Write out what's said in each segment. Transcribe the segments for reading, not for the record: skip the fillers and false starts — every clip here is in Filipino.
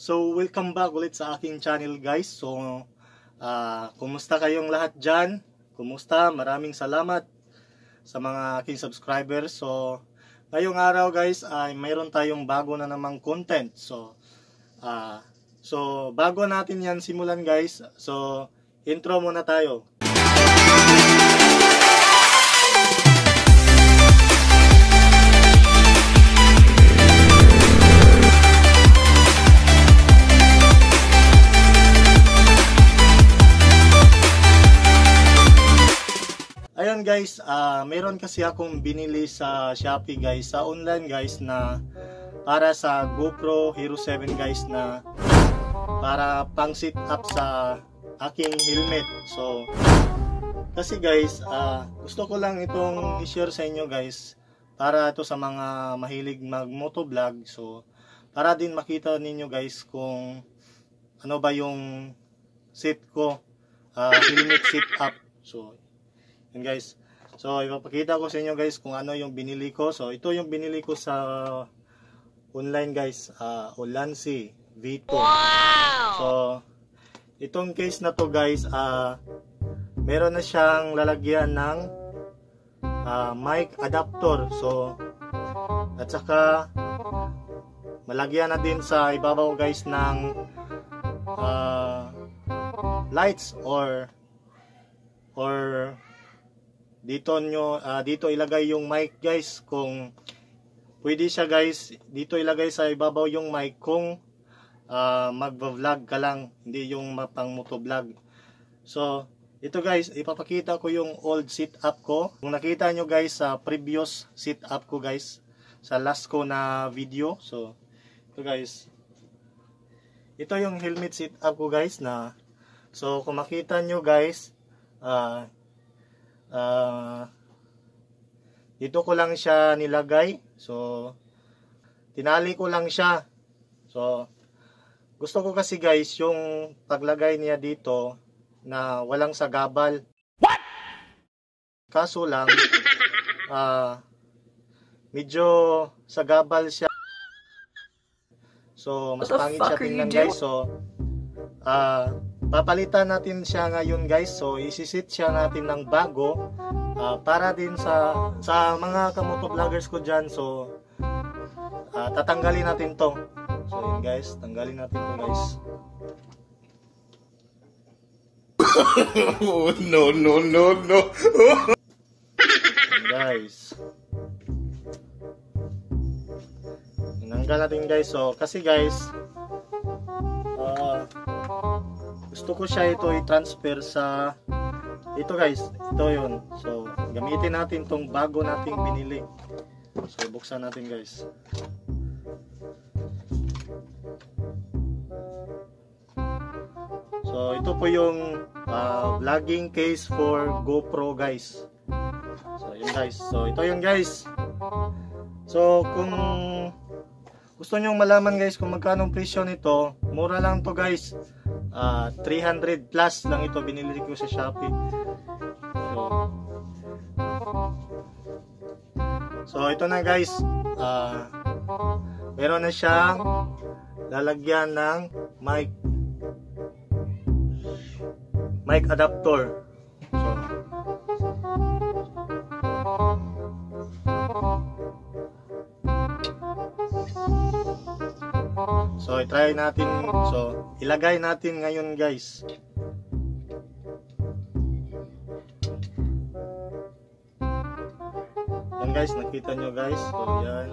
So, welcome back ulit sa aking channel guys. So, kumusta kayong lahat dyan? Kumusta? Maraming salamat sa mga aking subscribers. So, ngayong araw guys ay mayroon tayong bago na namang content. So bago natin yan simulan guys, so intro muna tayo. Ayun guys, meron kasi akong binili sa Shopee guys, sa online guys, na para sa GoPro Hero 7 guys, na para pang sit up sa aking helmet. So kasi guys, gusto ko lang itong i-share sa inyo guys, para ito sa mga mahilig mag motovlog. So para din makita ninyo guys kung ano ba yung sit ko, helmet sit up. So yun guys, so ipapakita ko sa inyo guys kung ano yung binili ko. So ito yung binili ko sa online guys, Ulanzi V2. Wow! So itong case na to guys, meron na siyang lalagyan ng mic adapter. So at saka malagyan na din sa ibabaw guys ng lights or dito ilagay yung mic guys. Kung pwede siya guys, dito ilagay sa ibabaw yung mic kung magva-vlog ka lang, hindi yung pang motovlog. So ito guys, ipapakita ko yung old sit-up ko. Kung nakita nyo guys sa previous sit-up ko guys, sa last ko na video. So ito guys, ito yung helmet sit-up ko guys na, so kung makita nyo guys, dito ko lang siya nilagay. So tinali ko lang siya. So gusto ko kasi guys yung paglagay niya dito na walang sagabal. What? Kaso lang medyo sagabal siya. So mas pangit siya tingnan guys. So papalitan natin siya ngayon guys. So isisit siya natin ng bago, para din sa mga kamotovloggers ko dyan. So tatanggalin natin to. So yun guys, tanggalin natin to guys. No. Guys, tinanggal natin guys. So kasi guys, gusto ko siya ito i-transfer sa ito guys, ito yun. So gamitin natin tong bago nating binili. So buksan natin guys. So ito po yung vlogging case for GoPro guys. So yun guys. So ito yun guys. So kung gusto nyo malaman guys kung magkano presyo nito, mura lang to guys. 300 plus lang ito, binili ko sa Shopee. So ito na guys, meron na siyang lalagyan ng mic adapter. So i-try natin. So ilagay natin ngayon guys. Yan guys, nakita nyo guys. So yan.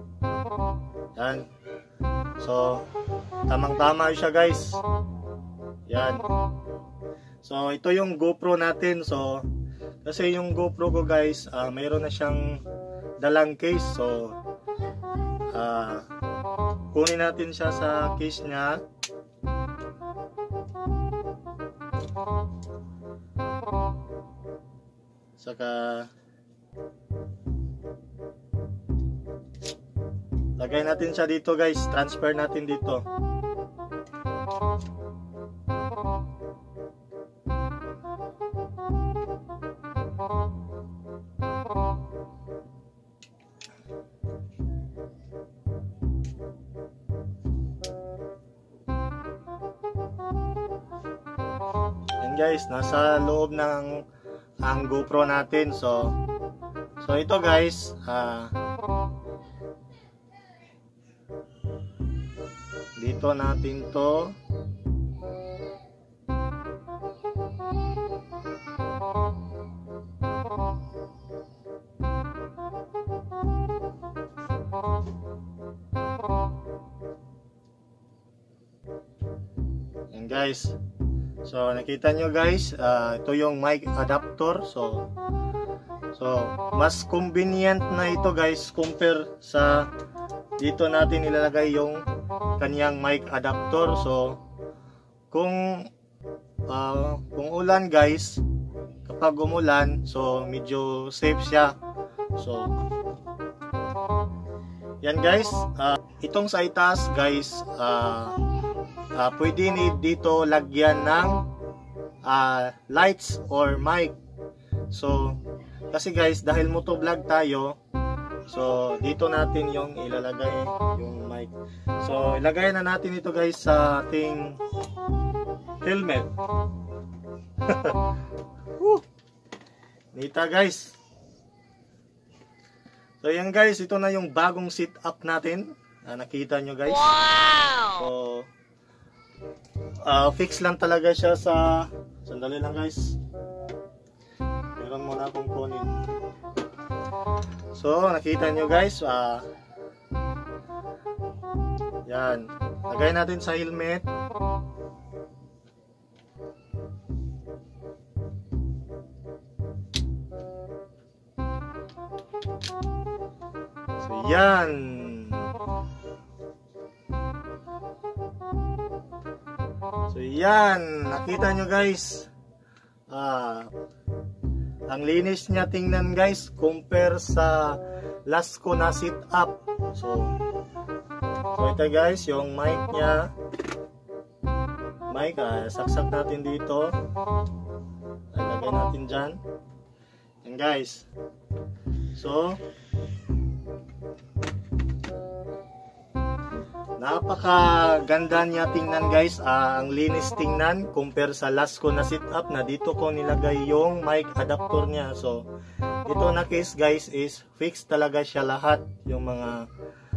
So tamang-tama siya guys. Yan. So ito yung GoPro natin. So kasi yung GoPro ko guys, mayroon na siyang dalang case. So kunin natin siya sa case niya. Saka lagay natin siya dito guys. Transfer natin dito. guys, nasa loob ng ang GoPro natin. So ito guys, dito natin to guys. So nakita nyo guys, ito yung mic adapter. So mas convenient na ito guys compare sa dito natin ilalagay yung kanyang mic adapter. So kung ulan guys, kapag umulan, so medyo safe siya. So yan guys, itong sa itaas guys, pwede dito lagyan ng lights or mic. So kasi guys, dahil motovlog tayo, so dito natin yung ilalagay yung mic. So ilagay na natin ito guys sa ating helmet. Nita guys. So yan guys, ito na yung bagong setup natin. Nakita nyo guys. So fix lang talaga siya sa, sandali lang guys, meron muna akong kunin. So nakita nyo guys, yan, lagay natin sa helmet. So yan. So yan, nakita nyo guys, ang linis niya tingnan guys compare sa last ko na sit up. So ito guys yung mic niya, saksak natin dito, lagay natin dyan. Yan guys. So napakaganda niya tingnan guys, ang linis tingnan compare sa last ko na sit up na dito ko nilagay yung mic adapter niya. So ito na case guys is fixed talaga siya lahat, yung mga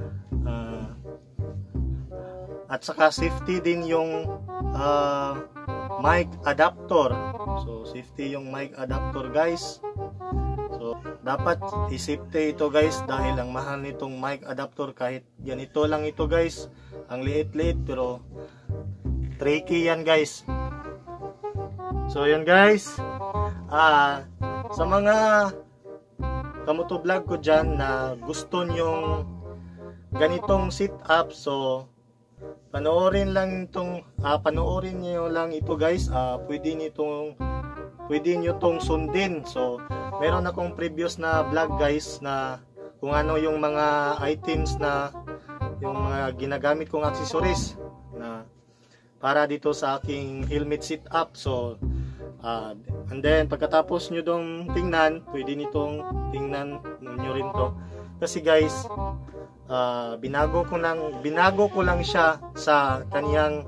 at saka safety din yung mic adapter. So safety yung mic adapter guys. So dapat i-safety ito guys dahil ang mahal nitong mic adapter. Kahit ganito lang ito guys, ang liit-liit pero tricky yan guys. So yan guys, sa mga kamotovlog ko dyan na gusto nyong ganitong setup, so panoorin nyo lang ito guys. Pwede nyo tong sundin. So meron akong previous na vlog guys na kung ano yung mga items na yung mga ginagamit kong accessories na para dito sa aking helmet setup. So and then pagkatapos nyo dong tingnan, pwede nitong tingnan nyo rin to. Kasi guys, binago ko lang siya sa kaniyang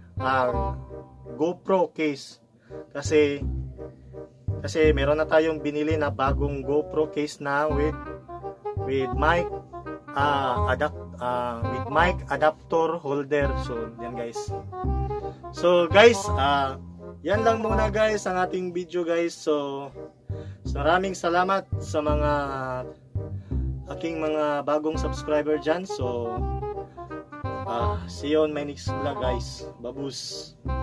GoPro case. Kasi meron na tayong binili na bagong GoPro case na with mic adapter holder. So yan guys. So guys, yan lang muna guys ang ating video guys. So maraming salamat sa mga aking mga bagong subscriber dyan. So see you on my next vlog guys. Babus.